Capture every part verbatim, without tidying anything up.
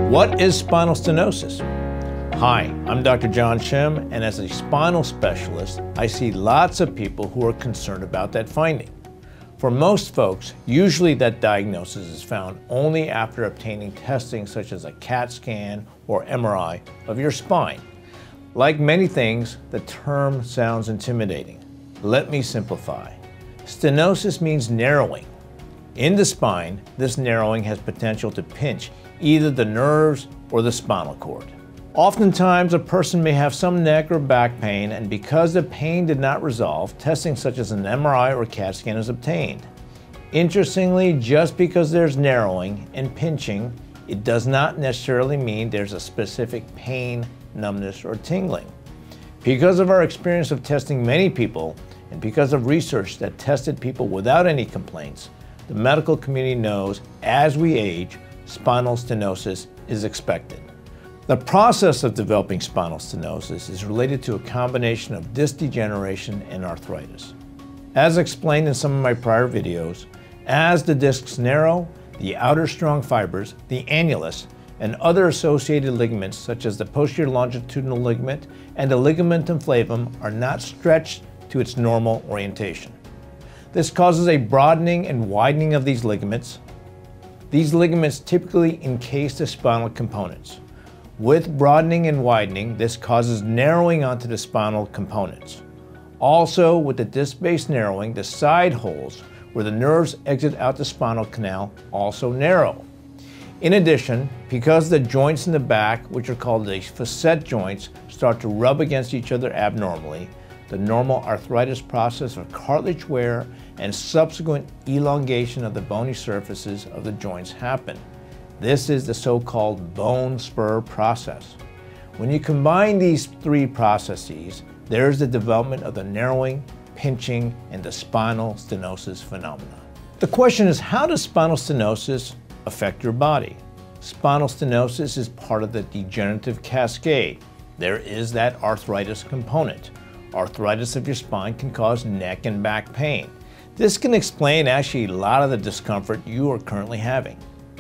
What is spinal stenosis? Hi, I'm Doctor John Shim, and as a spinal specialist, I see lots of people who are concerned about that finding. For most folks, usually that diagnosis is found only after obtaining testing such as a CAT scan or M R I of your spine. Like many things, the term sounds intimidating. Let me simplify. Stenosis means narrowing. In the spine, this narrowing has potential to pinch either the nerves or the spinal cord. Oftentimes, a person may have some neck or back pain, and because the pain did not resolve, testing such as an M R I or CAT scan is obtained. Interestingly, just because there's narrowing and pinching, it does not necessarily mean there's a specific pain, numbness, or tingling. Because of our experience of testing many people, and because of research that tested people without any complaints, the medical community knows as we age, spinal stenosis is expected. The process of developing spinal stenosis is related to a combination of disc degeneration and arthritis. As explained in some of my prior videos, as the discs narrow, the outer strong fibers, the annulus, and other associated ligaments such as the posterior longitudinal ligament and the ligamentum flavum are not stretched to its normal orientation. This causes a broadening and widening of these ligaments. These ligaments typically encase the spinal components. With broadening and widening, this causes narrowing onto the spinal components. Also, with the disc-based narrowing, the side holes where the nerves exit out the spinal canal also narrow. In addition, because the joints in the back, which are called the facet joints, start to rub against each other abnormally, the normal arthritis process of cartilage wear and subsequent elongation of the bony surfaces of the joints happen. This is the so-called bone spur process. When you combine these three processes, there is the development of the narrowing, pinching, and the spinal stenosis phenomenon. The question is, how does spinal stenosis affect your body? Spinal stenosis is part of the degenerative cascade. There is that arthritis component. Arthritis of your spine can cause neck and back pain. This can explain actually a lot of the discomfort you are currently having.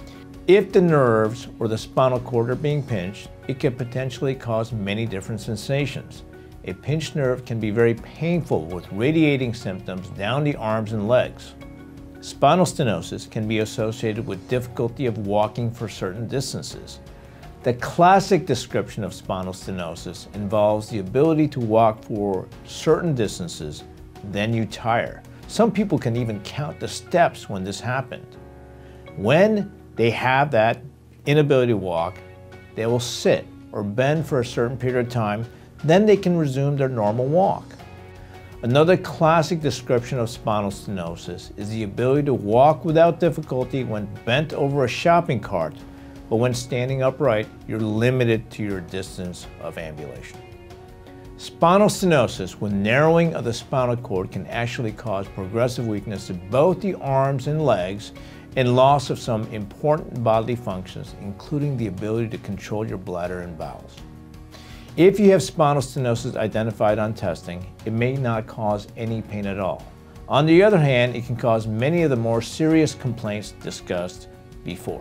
If the nerves or the spinal cord are being pinched, it can potentially cause many different sensations. A pinched nerve can be very painful with radiating symptoms down the arms and legs. Spinal stenosis can be associated with difficulty of walking for certain distances. The classic description of spinal stenosis involves the ability to walk for certain distances, then you tire. Some people can even count the steps when this happened. When they have that inability to walk, they will sit or bend for a certain period of time, then they can resume their normal walk. Another classic description of spinal stenosis is the ability to walk without difficulty when bent over a shopping cart, but when standing upright, you're limited to your distance of ambulation. Spinal stenosis with narrowing of the spinal cord can actually cause progressive weakness to both the arms and legs and loss of some important bodily functions, including the ability to control your bladder and bowels. If you have spinal stenosis identified on testing, it may not cause any pain at all. On the other hand, it can cause many of the more serious complaints discussed before.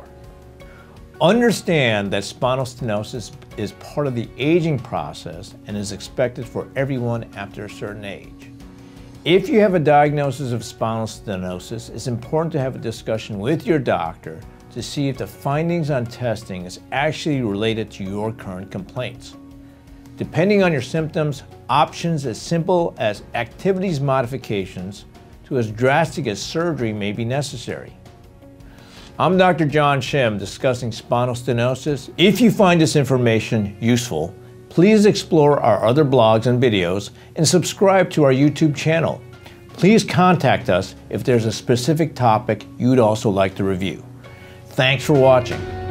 Understand that spinal stenosis is part of the aging process and is expected for everyone after a certain age. If you have a diagnosis of spinal stenosis, it's important to have a discussion with your doctor to see if the findings on testing is actually related to your current complaints. Depending on your symptoms, options as simple as activities modifications to as drastic as surgery may be necessary. I'm Doctor John Shim discussing spinal stenosis. If you find this information useful, please explore our other blogs and videos and subscribe to our YouTube channel. Please contact us if there's a specific topic you'd also like to review. Thanks for watching.